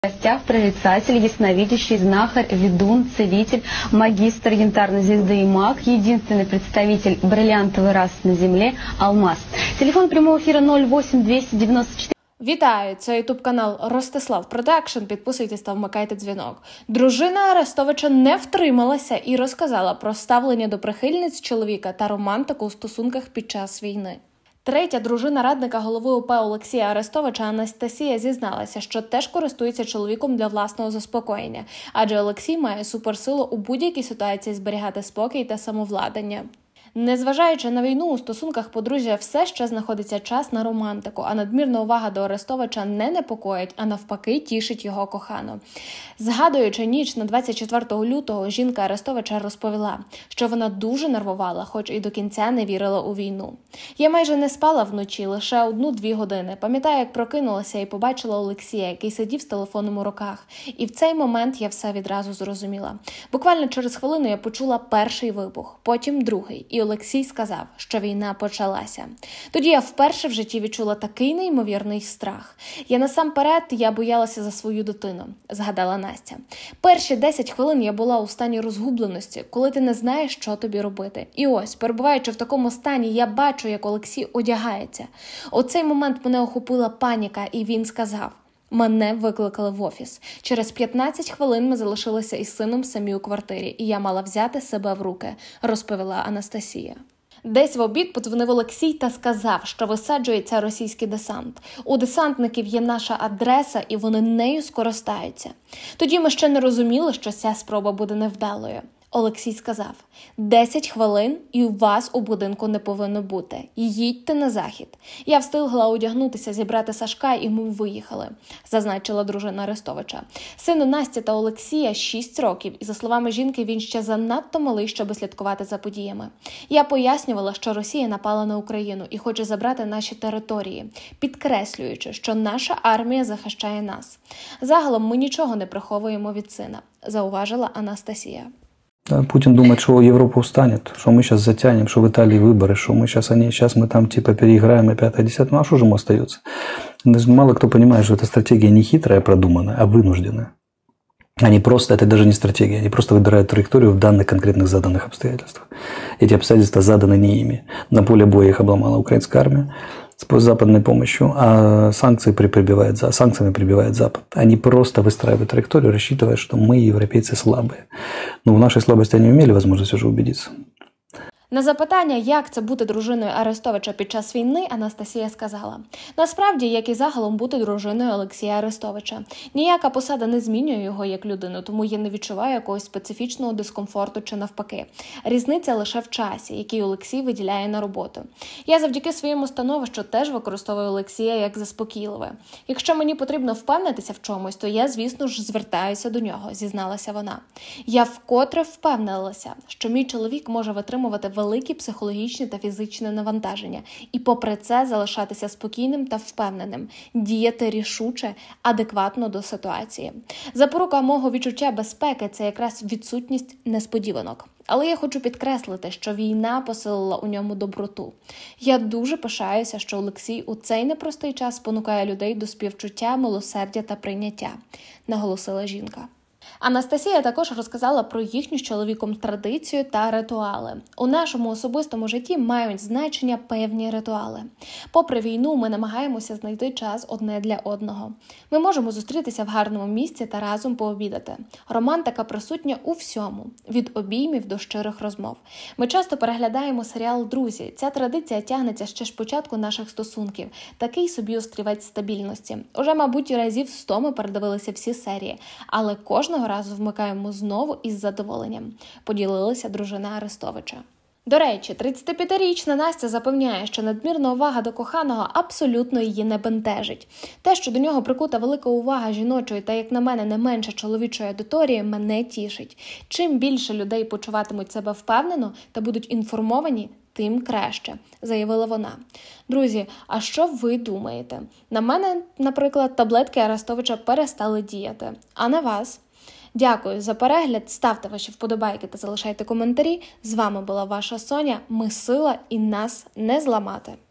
В гостях прорицатель, ясновидящий, знахарь, ведун, целитель, магистр янтарной звезды и маг, единственный представитель бриллиантовой расы на Земле – Алмаз. Телефон прямого эфира 08 294. Вітаю! Це ютуб-канал Ростислав Продакшн. Підписуйтесь та вмикайте дзвінок. Дружина Арестовича не втрималася і розказала про ставлення до прихильниць чоловіка та романтику у стосунках під час війни. Третя дружина радника голови УП Олексія Арестовича Анастасія зізналася, що теж користується чоловіком для власного заспокоєння, адже Олексій має суперсилу у будь-якій ситуації зберігати спокій та самовладання. Незважаючи на війну, у стосунках подружжя все ще знаходиться час на романтику, а надмірна увага до Арестовича не непокоїть, а навпаки тішить його кохану. Згадуючи ніч на 24 лютого, жінка Арестовича розповіла, що вона дуже нервувала, хоч і до кінця не вірила у війну. «Я майже не спала вночі, лише 1-2 години. Пам'ятаю, як прокинулася і побачила Олексія, який сидів з телефоном у руках. І в цей момент я все відразу зрозуміла. Буквально через хвилину я почула перший вибух, потім другий. І Олексій сказав, що війна почалася. Тоді я вперше в житті відчула такий неймовірний страх. Насамперед, я боялася за свою дитину», – згадала Настя. «Перші 10 хвилин я була у стані розгубленості, коли ти не знаєш, що тобі робити. І ось, перебуваючи в такому стані, я бачу, як Олексій одягається. У цей момент мене охопила паніка, і він сказав: мене викликали в офіс. Через 15 хвилин ми залишилися із сином самі у квартирі, і я мала взяти себе в руки», – розповіла Анастасія. Десь в обід подзвонив Олексій та сказав, що висаджується російський десант. «У десантників є наша адреса, і вони нею скористаються». Тоді ми ще не розуміли, що ця спроба буде невдалою. Олексій сказав: 10 хвилин і у вас у будинку не повинно бути. Їдьте на захід. Я встигла одягнутися, зібрати Сашка, і ми виїхали, зазначила дружина Арестовича. Сину Насті та Олексія 6 років, і за словами жінки, він ще занадто малий, щоб слідкувати за подіями. Я пояснювала, що Росія напала на Україну і хоче забрати наші території, підкреслюючи, що наша армія захищає нас. Загалом ми нічого не приховуємо від сина, зауважила Анастасія. Путин думает, что Европа устанет, что мы сейчас затянем, что в Италии выборы, что мы сейчас мы там типа переиграем и 5-10. Ну а что же ему остается? Даже мало кто понимает, что эта стратегия не хитрая, продуманная, а вынужденная. Они просто, это даже не стратегия, они просто выбирают траекторию в данных конкретных заданных обстоятельствах. Эти обстоятельства заданы не ими. На поле боя их обломала украинская армия с западной помощью, а санкциями прибивает Запад. Они просто выстраивают траекторию, рассчитывая, что мы, европейцы, слабые. Но в нашей слабости они имели возможность уже убедиться. На запитання, як це бути дружиною Арестовича під час війни, Анастасія сказала: насправді, як і загалом бути дружиною Олексія Арестовича. Ніяка посада не змінює його як людину, тому я не відчуваю якогось специфічного дискомфорту чи навпаки. Різниця лише в часі, який Олексій виділяє на роботу. Я завдяки своєму становищу теж використовую Олексія як заспокійливе. Якщо мені потрібно впевнитися в чомусь, то я, звісно ж, звертаюся до нього, зізналася вона. Я вкотре впевнилася, що мій чоловік може витримувати великі психологічні та фізичні навантаження і попри це залишатися спокійним та впевненим, діяти рішуче, адекватно до ситуації. Запорука мого відчуття безпеки – це якраз відсутність несподіванок. Але я хочу підкреслити, що війна посилила у ньому доброту. Я дуже пишаюся, що Олексій у цей непростий час спонукає людей до співчуття, милосердя та прийняття, наголосила жінка. Анастасія також розказала про їхню з чоловіком традицію та ритуали. У нашому особистому житті мають значення певні ритуали. Попри війну, ми намагаємося знайти час одне для одного. Ми можемо зустрітися в гарному місці та разом пообідати. Романтика присутня у всьому, від обіймів до щирих розмов. Ми часто переглядаємо серіал «Друзі». Ця традиція тягнеться ще з початку наших стосунків. Такий собі острівець стабільності. Уже, мабуть, разів 100 ми передивилися всі серії, але кожного разу вмикаємо знову із задоволенням, поділилася дружина Арестовича. До речі, 35-річна Настя запевняє, що надмірна увага до коханого абсолютно її не бентежить. Те, що до нього прикута велика увага жіночої та, як на мене, не менше чоловічої аудиторії, мене тішить. Чим більше людей почуватимуть себе впевнено та будуть інформовані, тим краще, заявила вона. Друзі, а що ви думаєте? На мене, наприклад, таблетки Арестовича перестали діяти. А на вас? Дякую за перегляд, ставте ваші вподобайки та залишайте коментарі. З вами була ваша Соня. Ми сила і нас не зламати.